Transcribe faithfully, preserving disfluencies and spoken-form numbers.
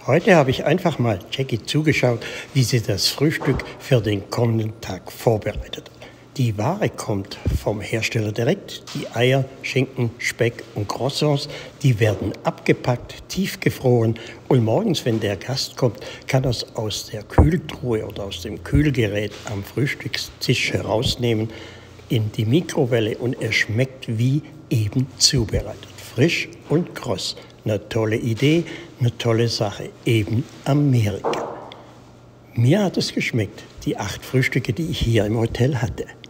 Heute habe ich einfach mal Jackie zugeschaut, wie sie das Frühstück für den kommenden Tag vorbereitet. Die Ware kommt vom Hersteller direkt. Die Eier, Schinken, Speck und Croissants, die werden abgepackt, tiefgefroren und morgens, wenn der Gast kommt, kann er es aus der Kühltruhe oder aus dem Kühlgerät am Frühstückstisch herausnehmen in die Mikrowelle und er schmeckt wie eben zubereitet. Frisch und kross. Eine tolle Idee, eine tolle Sache. Eben Amerika. Mir hat es geschmeckt, die acht Frühstücke, die ich hier im Hotel hatte.